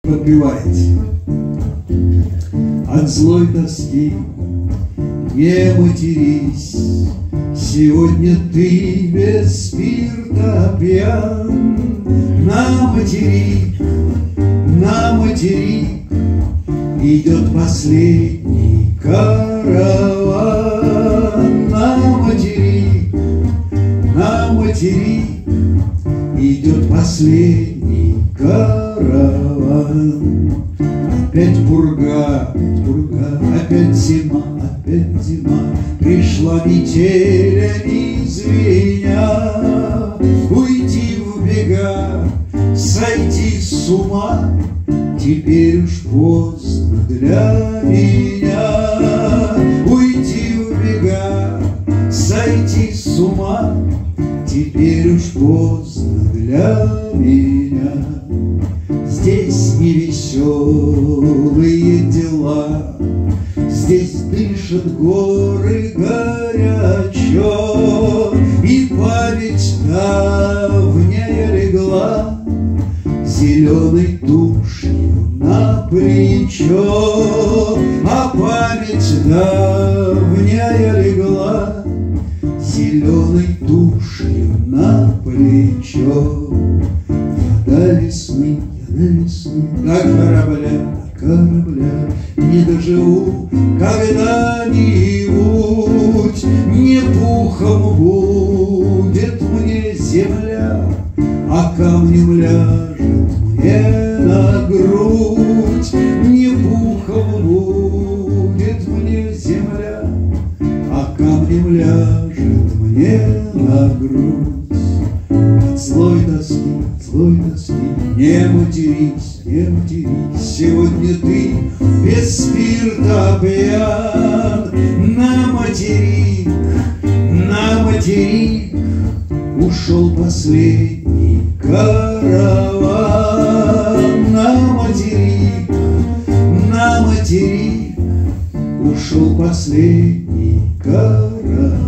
Подпевайте. От злой тоски не матерись, сегодня ты без спирта пьян. На материк идет последний караван. На материк идет последний караван. Опять пурга, опять зима, пришла метель, не звеня. Уйти в бега, сойти с ума, теперь уж поздно для меня. Уйти в бега, сойти с ума, теперь уж поздно для меня. Здесь невеселые дела, здесь дышат горы горячо, и память давняя легла зеленой тушью на плечо. А память давняя легла зеленой тушью на плечо. Я до весны, до корабля не доживу когда-нибудь. Не пухом будет мне земля, а камнем ляжет мне на грудь. Не пухом будет мне земля, а камнем ляжет мне на грудь. От злой тоски не матерись, сегодня ты без спирта пьян. На материк ушел последний караван. На материк ушел последний караван.